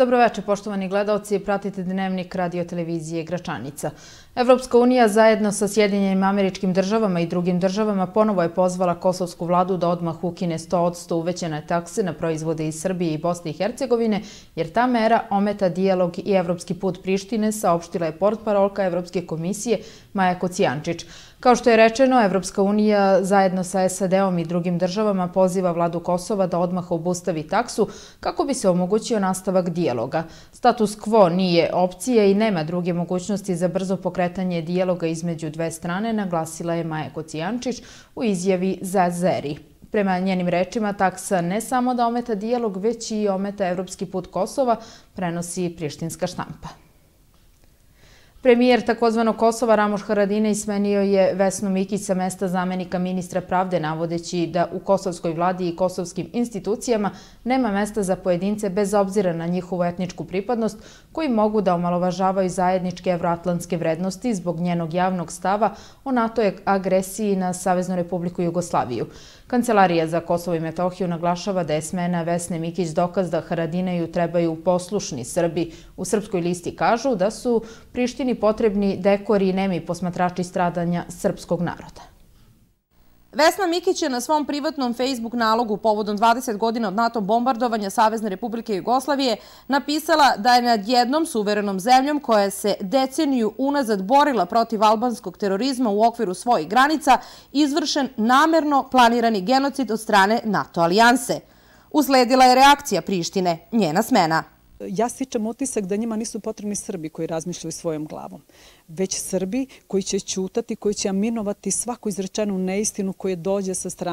Dobroveče, poštovani gledaoci, pratite Dnevnik radio-televizije Gračanica. Evropska unija zajedno sa Sjedinjenim Američkim Državama i drugim državama ponovo je pozvala kosovsku vladu da odmah ukine 100% uvećane takse na proizvode iz Srbije i Bosne i Hercegovine, jer ta mera ometa dijalog i evropski put Prištine, saopštila je portparolka Evropske komisije Maja Kocijančić. Kao što je rečeno, Evropska unija zajedno sa SAD-om i drugim državama poziva vladu Kosova da odmah obustavi taksu kako bi se omogućio nastavak dijaloga. Status quo nije opcija i nema druge mogućnosti za brzo pokretanje dijaloga između dve strane, naglasila je Maja Kocijančić u izjavi za Zeri. Prema njenim rečima, taksa ne samo da ometa dijalog, već i ometa evropski put Kosova, prenosi prištinska štampa. Premijer takozvanog Kosova Ramoš Haradinaj smenio je Vesnu Mikić sa mesta zamenika ministra pravde, navodeći da u kosovskoj vladi i kosovskim institucijama nema mesta za pojedince bez obzira na njihovu etničku pripadnost, koji mogu da omalovažavaju zajedničke evroatlantske vrednosti zbog njenog javnog stava o NATO agresiji na Saveznu Republiku Jugoslaviju. Kancelarija za Kosovo i Metohiju naglašava da je smena Vesne Mikić dokaz da Haradinaju trebaju poslušni Srbi. U Srpskoj listi kažu da su Prištini potrebni dekori i nemi posmatrači stradanja srpskog naroda. Vesna Mikić je na svom privatnom Facebook nalogu povodom 20 godina od NATO bombardovanja Savezne Republike Jugoslavije napisala da je nad jednom suverenom zemljom koja se deceniju unazad borila protiv albanskog terorizma u okviru svojih granica izvršen namerno planirani genocid od strane NATO alijanse. Usledila je reakcija Prištine, njena smena. Ja stičem utisak da njima nisu potrebni Srbi koji razmišljaju svojom glavom, već Srbi koji će ćutati, koji će aminovati svaku izrečenu neistinu koja dođe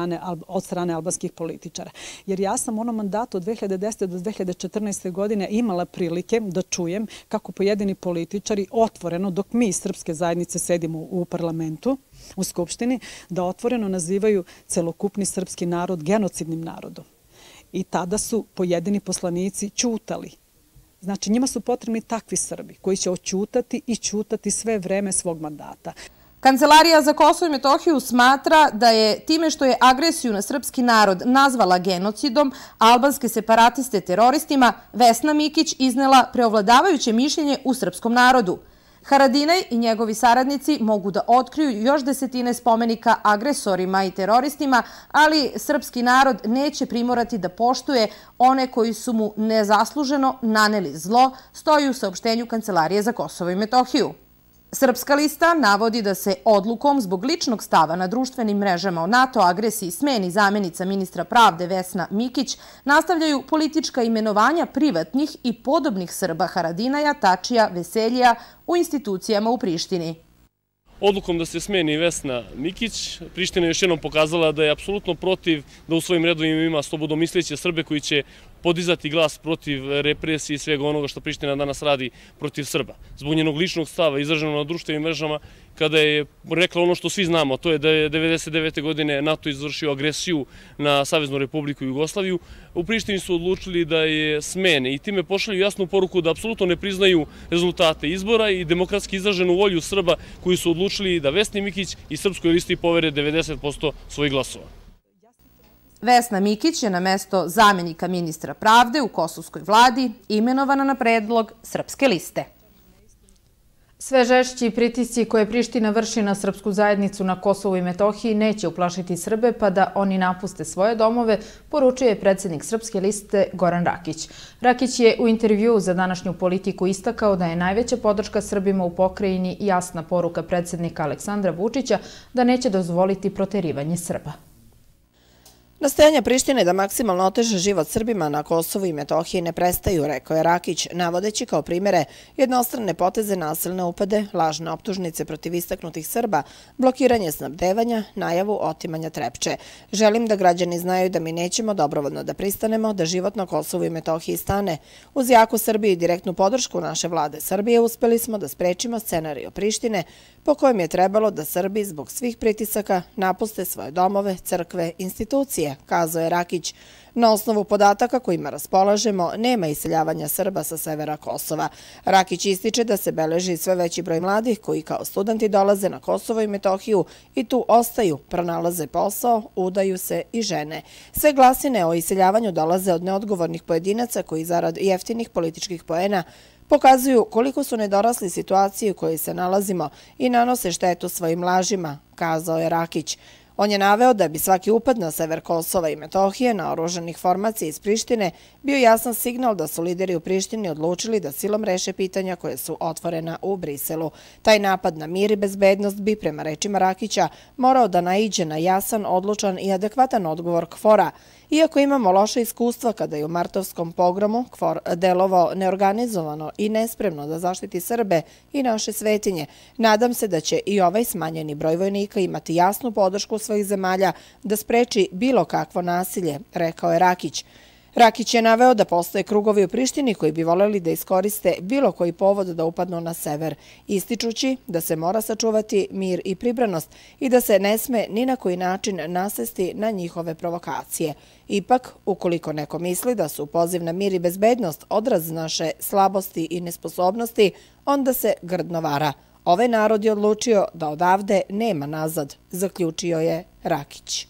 od strane albanskih političara. Jer ja sam u onom mandatu od 2010. do 2014. godine imala prilike da čujem kako pojedini političari otvoreno, dok mi iz srpske zajednice sedimo u parlamentu, u Skupštini, da otvoreno nazivaju celokupni srpski narod genocidnim narodom. I tada su pojedini poslanici ćutali. Znači, njima su potrebni takvi Srbi koji će oćutati i ćutati sve vreme svog mandata. Kancelarija za Kosovo i Metohiju smatra da je time što je agresiju na srpski narod nazvala genocidom, a albanske separatiste teroristima, Vesna Mikić iznela preovladavajuće mišljenje u srpskom narodu. Haradinaj i njegovi saradnici mogu da otkriju još desetine spomenika agresorima i teroristima, ali srpski narod neće primorati da poštuje one koji su mu nezasluženo naneli zlo, stoji u saopštenju Kancelarije za Kosovo i Metohiju. Srpska lista navodi da se odlukom zbog ličnog stava na društvenim mrežama o NATO agresiji smeni zamenica ministra pravde Vesna Mikić nastavljaju politička imenovanja privatnih i podobnih Srba Haradinaja, Tačija, Veseljija u institucijama u Prištini. Odlukom da se smeni Vesna Mikić, Priština je još jednom pokazala da je apsolutno protiv da u svojim redovima ima slobodomisleće Srbe koji će podizati glas protiv represije i svega onoga što Priština danas radi protiv Srba. Zbog njenog ličnog stava izraženo na društvenim mrežama, kada je rekla ono što svi znamo, to je da je 1999. godine NATO izvršio agresiju na Saveznu Republiku Jugoslaviju, u Prištini su odlučili da je smene i time pošalju jasnu poruku da apsolutno ne priznaju rezultate izbora i demokratski izraženu volju Srba koji su odlučili da Vesni Mikić i Srpskoj listi povere 90% svojih glasova. Vesna Mikić je na mesto zamenika ministra pravde u kosovskoj vladi imenovana na predlog Srpske liste. Sve žešći pritisci koje Priština vrši na srpsku zajednicu na Kosovu i Metohiji neće uplašiti Srbe pa da oni napuste svoje domove, poručuje predsjednik Srpske liste Goran Rakić. Rakić je u intervjuu za današnju Politiku istakao da je najveća podrška Srbima u pokrajini jasna poruka predsjednika Aleksandra Vučića da neće dozvoliti proterivanje Srba. Nastojanja Prištine da maksimalno oteže život Srbima na Kosovu i Metohiji ne prestaju, rekao je Rakić, navodeći kao primere jednostrane poteze, nasilne upade, lažne optužnice protiv istaknutih Srba, blokiranje snabdevanja, najavu otimanja Trepče. Želim da građani znaju da mi nećemo dobrovoljno da pristanemo da život na Kosovu i Metohiji stane. Uz jaku Srbiju i direktnu podršku naše vlade Srbije uspeli smo da sprečimo scenariju Prištine po kojem je trebalo da Srbi zbog svih pritisaka napuste svoje domove, crkve, institucije Metohije, kazao je Rakić. Na osnovu podataka kojima raspolažemo, nema iseljavanja Srba sa severa Kosova. Rakić ističe da se beleži sve veći broj mladih koji kao studenti dolaze na Kosovo i Metohiju i tu ostaju, pronalaze posao, udaju se i žene. Sve glasine o iseljavanju dolaze od neodgovornih pojedinaca koji zarad jeftinih političkih poena pokazuju koliko su nedorasli situaciji u kojoj se nalazimo i nanose štetu svojim lažima, kazao je Rakić. On je naveo da bi svaki upad na sever Kosova i Metohije naoružanih formacija iz Prištine bio jasan signal da su lideri u Prištini odlučili da silom reše pitanja koje su otvorena u Briselu. Taj napad na mir i bezbednost bi, prema rečima Rakića, morao da naiđe na jasan, odlučan i adekvatan odgovor KFOR-a. Iako imamo loše iskustva kada je u martovskom pogromu KFOR delovao neorganizovano i nespremno da zaštiti Srbe i naše svetinje, nadam se da će i ovaj smanjeni broj vojnika imati jasnu podršku svojih zemalja da spreči bilo kakvo nasilje, rekao je Rakić. Rakić je naveo da postoje krugovi u Prištini koji bi voljeli da iskoriste bilo koji povod da upadnu na sever, ističući da se mora sačuvati mir i pribranost i da se ne sme ni na koji način nasesti na njihove provokacije. Ipak, ukoliko neko misli da su poziv na mir i bezbednost odraz naše slabosti i nesposobnosti, onda se grdno vara. Ovaj narod je odlučio da odavde nema nazad, zaključio je Rakić.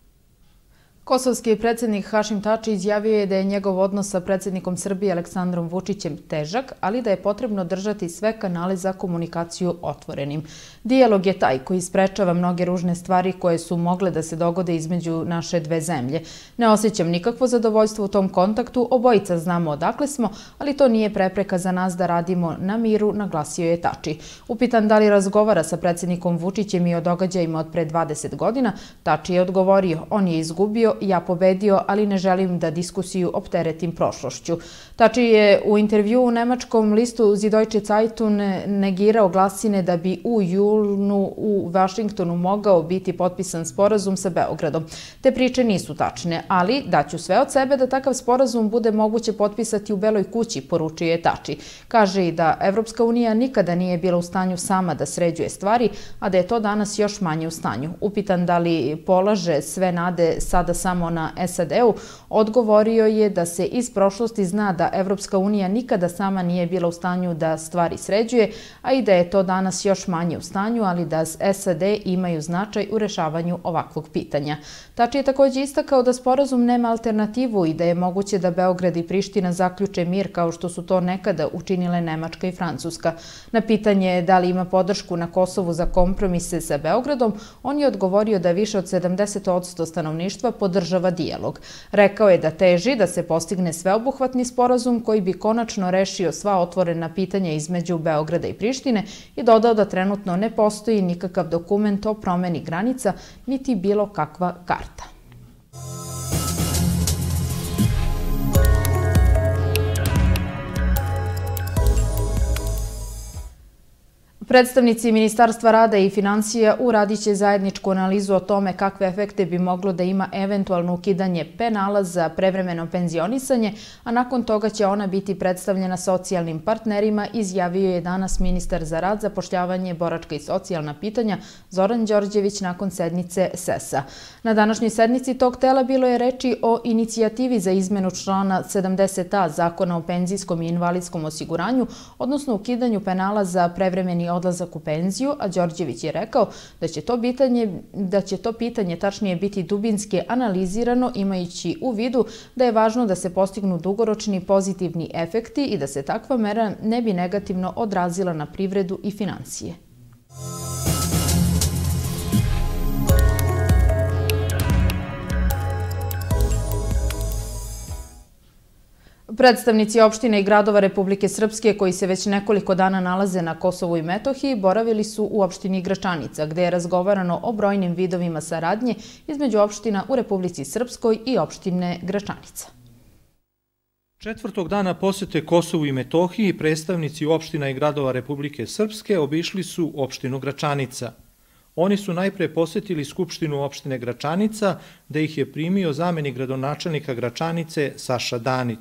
Kosovski predsjednik Hašim Tači izjavio je da je njegov odnos sa predsjednikom Srbije Aleksandrom Vučićem težak, ali da je potrebno držati sve kanale za komunikaciju otvorenim. Dijalog je taj koji sprečava mnoge ružne stvari koje su mogle da se dogode između naše dve zemlje. Ne osjećam nikakvo zadovoljstvo u tom kontaktu, obojica znamo odakle smo, ali to nije prepreka za nas da radimo na miru, naglasio je Tači. Upitan da li razgovara sa predsjednikom Vučićem i o događajima od pre 20 godina, Tači je odgovorio: on je izgubio, ja pobedio, ali ne želim da diskusiju opteretim prošlošću. Tači je u intervju u nemačkom listu Süddeutsche Zeitung negirao glasine da bi u junu u Vašingtonu mogao biti potpisan sporazum sa Beogradom. Te priče nisu tačne, ali daću sve od sebe da takav sporazum bude moguće potpisati u Beloj kući, poručio je Tači. Kaže i da Evropska unija nikada nije bila u stanju sama da sređuje stvari, a da je to danas još manje u stanju. Upitan da li polaže sve nade sada samo na SAD-u, odgovorio je da se iz prošlosti zna da Evropska unija nikada sama nije bila u stanju da stvari sređuje, a i da je to danas još manje u stanju, ali da SAD imaju značaj u rešavanju ovakvog pitanja. Tači je također istakao da sporazum nema alternativu i da je moguće da Beograd i Priština zaključe mir kao što su to nekada učinile Nemačka i Francuska. Na pitanje da li ima podršku na Kosovu za kompromise sa Beogradom, on je odgovorio da više od 70% stanovništva podržava dijalog. Rekao je da teži da se postigne sveobuhvatni sporazum koji bi konačno rešio sva otvorena pitanja između Beograda i Prištine i dodao da trenutno ne postoji nikakav dokument o promeni granica niti bilo kakva karta. Predstavnici Ministarstva rada i financija uradit će zajedničku analizu o tome kakve efekte bi moglo da ima eventualno ukidanje penala za prevremeno penzionisanje, a nakon toga će ona biti predstavljena socijalnim partnerima, izjavio je danas ministar za rad, zapošljavanje, boračka i socijalna pitanja Zoran Đorđević nakon sednice SES-a. Na današnjoj sednici tog tela bilo je reči o inicijativi za izmenu člana 70a Zakona o penzijskom i invalidskom osiguranju, odnosno ukidanju penala za prevremeni odlazak u penziju, a Đorđević je rekao da će to pitanje tačnije biti dubinski analizirano, imajući u vidu da je važno da se postignu dugoročni pozitivni efekti i da se takva mera ne bi negativno odrazila na privredu i financije. Predstavnici opština i gradova Republike Srpske koji se već nekoliko dana nalaze na Kosovu i Metohiji boravili su u opštini Gračanica, gde je razgovarano o brojnim vidovima saradnje između opština u Republici Srpskoj i opštine Gračanica. Četvrtog dana posete Kosovu i Metohiji predstavnici opština i gradova Republike Srpske obišli su opštinu Gračanica. Oni su najpre posetili Skupštinu opštine Gračanica, da ih je primio zamenik gradonačelnika Gračanice Saša Danić.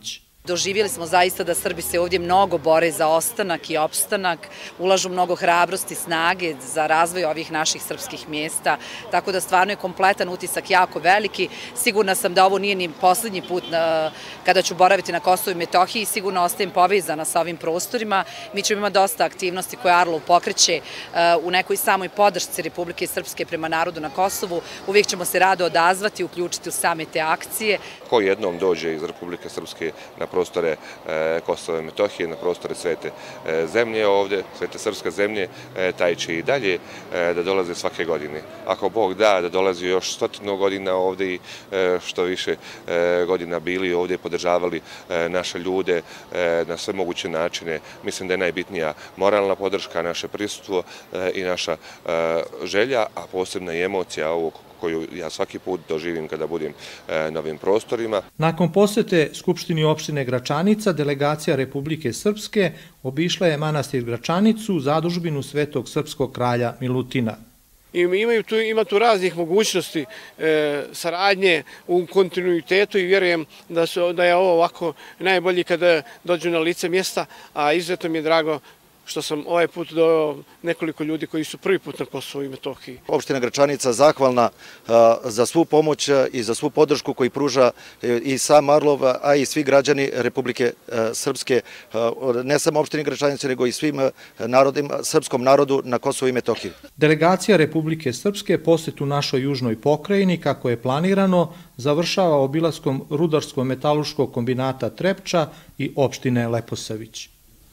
Doživjeli smo zaista da Srbi se ovdje mnogo bore za ostanak i opstanak, ulažu mnogo hrabrosti, snage za razvoj ovih naših srpskih mjesta, tako da stvarno je kompletan utisak jako veliki. Sigurna sam da ovo nije ni posljednji put kada ću boraviti na Kosovu i Metohiji, sigurno ostajem povezana sa ovim prostorima. Mi ćemo imati dosta aktivnosti koje Arlov pokreće u nekoj samoj podršci Republike Srpske prema narodu na Kosovu. Uvijek ćemo se rado odazvati, uključiti u same te akcije. Ko jednom dođe iz Republike Srpske na prostore Kosova i Metohije, na prostore svete zemlje ovdje, svete srpske zemlje, taj će i dalje da dolaze svake godine. Ako Bog da dolazi još 100 godina ovdje i što više godina bili ovdje, podržavali naše ljude na sve moguće načine, mislim da je najbitnija moralna podrška, naše prisustvo i naša želja, a posebna i emocija ovog koju ja svaki put doživim kada budem na ovim prostorima. Nakon posete Skupštini opštine Gračanica, delegacija Republike Srpske obišla je manastir Gračanicu, zadužbinu Svetog srpskog kralja Milutina. Ima tu raznih mogućnosti saradnje u kontinuitetu i vjerujem da je ovo ovako najbolji kada dođu na lice mjesta, a izuzetno mi je drago što sam ovaj put doveo nekoliko ljudi koji su prvi put na Kosovu i Metohiji. Opština Gračanica zahvalna za svu pomoć i za svu podršku koju pruža i sam Arlov, a i svi građani Republike Srpske, ne samo opštini Gračanice, nego i svim srpskom narodu na Kosovu i Metohiji. Delegacija Republike Srpske posetu našoj južnoj pokrajini, kako je planirano, završava obilaskom Rudarsko-metalurškog kombinata Trepča i opštine Leposavić.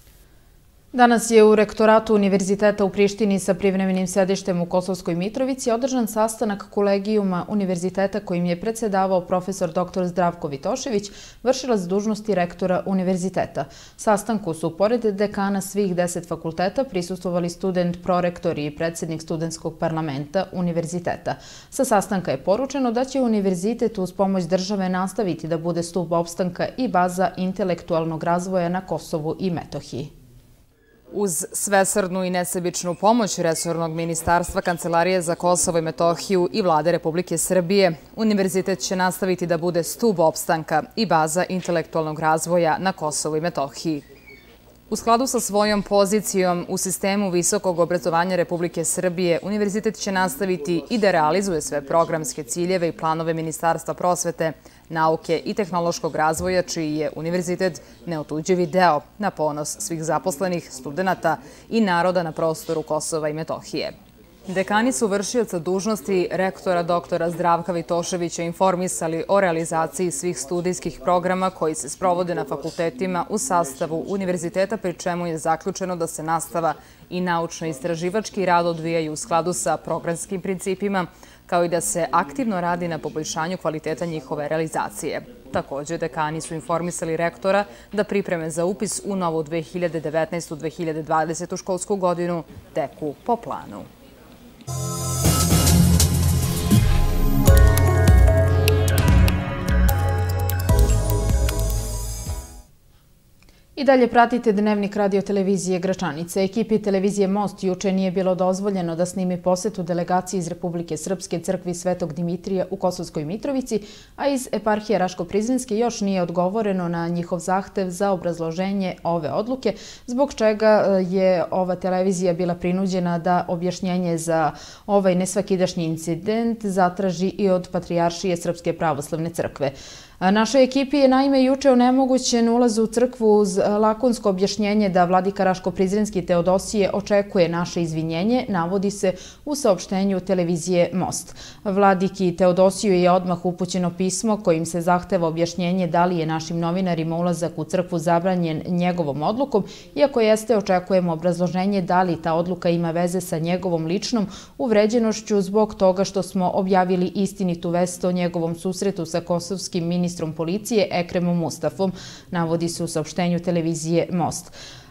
Danas je u rektoratu Univerziteta u Prištini sa privremenim sedištem u Kosovskoj Mitrovici održan sastanak kolegijuma univerziteta kojim je predsjedavao profesor dr. Zdravko Vitošević, vršilac dužnosti rektora univerziteta. Sastanku su, pored dekana svih 10 fakulteta, prisustvovali student, prorektor i predsjednik studentskog parlamenta univerziteta. Sa sastanka je poručeno da će univerzitet uz pomoć države nastaviti da bude stub opstanka i baza intelektualnog razvoja na Kosovu i Metohiji. Uz svesrdnu i nesebičnu pomoć resornog ministarstva, Kancelarije za Kosovo i Metohiju i Vlade Republike Srbije, univerzitet će nastaviti da bude stub opstanka i baza intelektualnog razvoja na Kosovu i Metohiji. U skladu sa svojom pozicijom u sistemu visokog obrazovanja Republike Srbije, univerzitet će nastaviti i da realizuje sve programske ciljeve i planove Ministarstva prosvete, nauke i tehnološkog razvoja, čiji je univerzitet neotuđivi deo na ponos svih zaposlenih, studenta i naroda na prostoru Kosova i Metohije. Dekani su vršioca dužnosti rektora dr. Zdravka Vitoševića informisali o realizaciji svih studijskih programa koji se sprovode na fakultetima u sastavu univerziteta, pri čemu je zaključeno da se nastava i naučno-istraživački rad odvijaju u skladu sa programskim principima, kao i da se aktivno radi na poboljšanju kvaliteta njihove realizacije. Također, dekani su informisali rektora da pripreme za upis u novu 2019-2020 školsku godinu teku po planu. I dalje pratite Dnevnik radio-televizije Gračanice. Ekipi televizije Most juče nije bilo dozvoljeno da snimi posetu delegaciji iz Republike Srpske crkvi Svetog Dimitrija u Kosovskoj Mitrovici, a iz eparhije Raško-Prizrenske još nije odgovoreno na njihov zahtev za obrazloženje ove odluke, zbog čega je ova televizija bila prinuđena da objašnjenje za ovaj nesvakidašnji incident zatraži i od Patrijaršije Srpske pravoslavne crkve. Našoj ekipi je naime juče onemogućen ulaz u crkvu uz lakonsko objašnjenje da vladika Raško-Prizrenski Teodosije očekuje naše izvinjenje, navodi se u saopštenju televizije Most. Vladiki Teodosiju je odmah upućeno pismo kojim se zahteva objašnjenje da li je našim novinarima ulazak u crkvu zabranjen njegovom odlukom, iako jeste očekujemo obrazloženje da li ta odluka ima veze sa njegovom ličnom uvređenošću zbog toga što smo objavili istinitu vest o njegovom susretu sa kosovskim ministrom policije Ekremom Mustafom, navodi se u saopštenju televizije Most.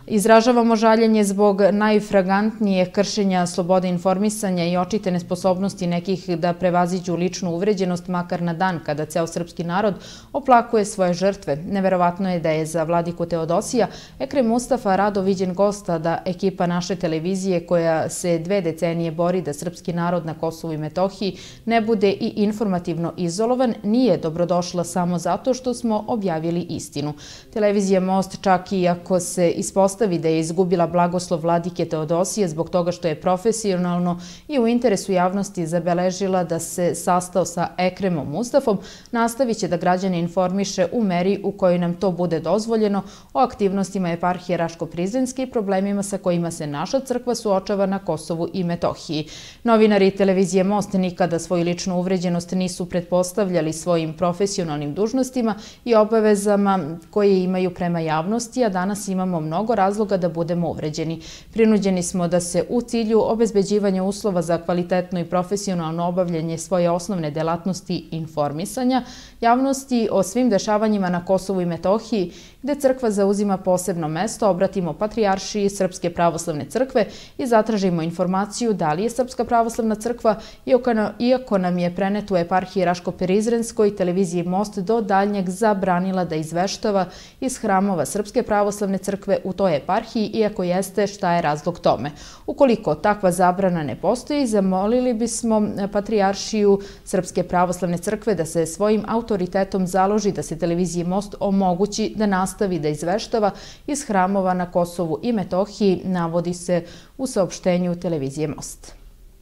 Izražavamo žaljenje zbog najflagrantnijeg kršenja slobode informisanja i očite nesposobnosti nekih da prevaziđu ličnu uvređenost makar na dan kada ceo srpski narod oplakuje svoje žrtve. Neverovatno je da je za vladiku Teodosija Ekrem Mustafa rado viđen gosta, da ekipa naše televizije koja se 2 decenije bori da srpski narod na Kosovu i Metohiji ne bude i informativno izolovan, nije dobrodošla samo zato što smo objavili istinu. Televizija Most, čak i ako se ispostavi da je izgubila blagoslov vladike Teodosije zbog toga što je profesionalno i u interesu javnosti zabeležila da se sastao sa Ekremom Mustafom, nastavit će da građane informiše u meri u kojoj nam to bude dozvoljeno o aktivnostima eparhije Raško-Prizrenske i problemima sa kojima se naša crkva suočava na Kosovu i Metohiji. Novinari televizije Most nikada svoju ličnu uvređenost nisu pretpostavljali svojim profesionalnim dužnostima i obavezama koje imaju prema javnosti, a danas imamo mnogo razloga da budemo uvređeni. Prinuđeni smo da se u cilju obezbeđivanja uslova za kvalitetno i profesionalno obavljanje svoje osnovne delatnosti informisanja javnosti o svim dešavanjima na Kosovu i Metohiji, gde crkva zauzima posebno mesto, obratimo Patrijaršiji Srpske pravoslavne crkve i zatražimo informaciju da li je Srpska pravoslavna crkva, iako nam je prenet u eparhiji Raško-Prizrenskoj, televiziji Most do daljnjeg zabranila da izveštava iz hramova Srpske pravoslavne crkve u toj eparhiji, iako jeste, šta je razlog tome. Ukoliko takva zabrana ne postoji, zamolili bismo Patrijaršiju Srpske pravoslavne crkve da se svojim autoritetom založi da se televiziji Most omogući da nastavi da izveštava iz hramova na Kosovu i Metohiji, navodi se u saopštenju televizije Most.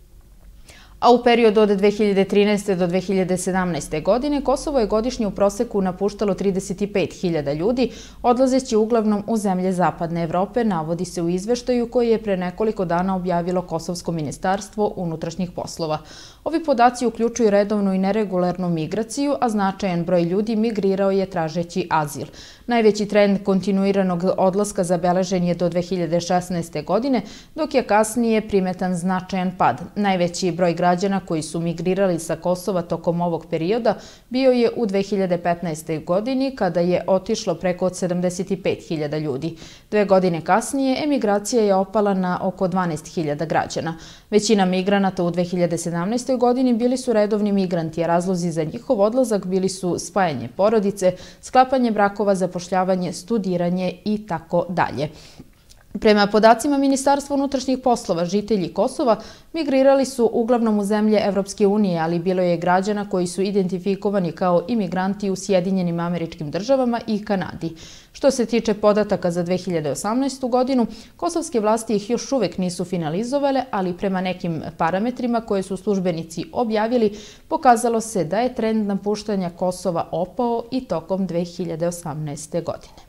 A u periodu od 2013. do 2017. godine Kosovo je godišnje u proseku napuštalo 35.000 ljudi, odlazeći uglavnom u zemlje Zapadne Evrope, navodi se u izveštaju koji je pre nekoliko dana objavilo Kosovsko ministarstvo unutrašnjih poslova. Ovi podaci uključuju redovnu i neregularnu migraciju, a značajan broj ljudi migrirao je tražeći azil. Najveći trend kontinuiranog odlaska zabeležen je do 2016. godine, dok je kasnije primetan značajan pad. Najveći broj građana koji su migrirali sa Kosova tokom ovog perioda bio je u 2015. godini, kada je otišlo preko 75.000 ljudi. 2 godine kasnije emigracija je opala na oko 12.000 građana. Većina migranata u 2017. godini bili su redovni migranti, a razlozi za njihov odlazak bili su spajanje porodice, sklapanje brakova, zapošljavanje, studiranje i tako dalje. Prema podacima Ministarstva unutrašnjih poslova, žitelji Kosova migrirali su uglavnom u zemlje Evropske unije, ali bilo je građana koji su identifikovani kao imigranti u Sjedinjenim Američkim Državama i Kanadi. Što se tiče podataka za 2018. godinu, kosovske vlasti ih još uvek nisu finalizovale, ali prema nekim parametrima koje su službenici objavili, pokazalo se da je trend napuštanja Kosova opao i tokom 2018. godine.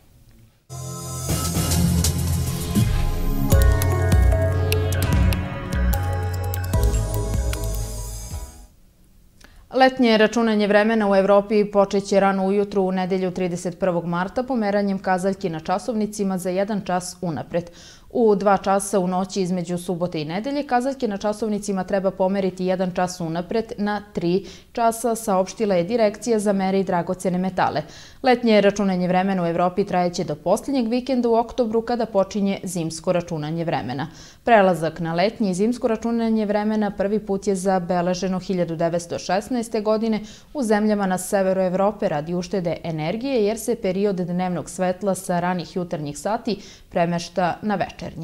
Letnje računanje vremena u Evropi počeće rano ujutru u nedelju 31. marta pomeranjem kazaljki na časovnicima za 1 čas unapred. U 2 časa u noći između subote i nedelje kazaljke na časovnicima treba pomeriti 1 čas unapred na 3 časa, saopštila je Direkcija za mere i dragocene metale. Letnje računanje vremena u Evropi trajeće do posljednjeg vikenda u oktobru, kada počinje zimsko računanje vremena. Prelazak na letnje i zimsko računanje vremena prvi put je zabeleženo 1916. godine u zemljama na severu Evrope radi uštede energije, jer se period dnevnog svetla sa ranih jutarnjih sati premešta na večernje.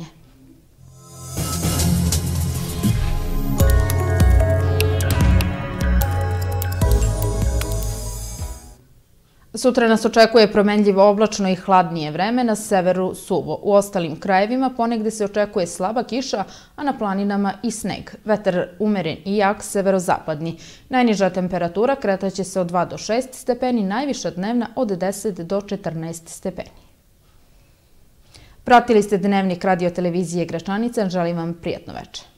Sutra nas očekuje promenljivo oblačno i hladnije vreme, na severu suvo. U ostalim krajevima ponegde se očekuje slaba kiša, a na planinama i sneg. Vetar umeren i jak severozapadni. Najniža temperatura kretaće se od 2 do 6 stepeni, najviša dnevna od 10 do 14 stepeni. Pratili ste Dnevnik radio televizije Gračanica, želim vam prijatno večer.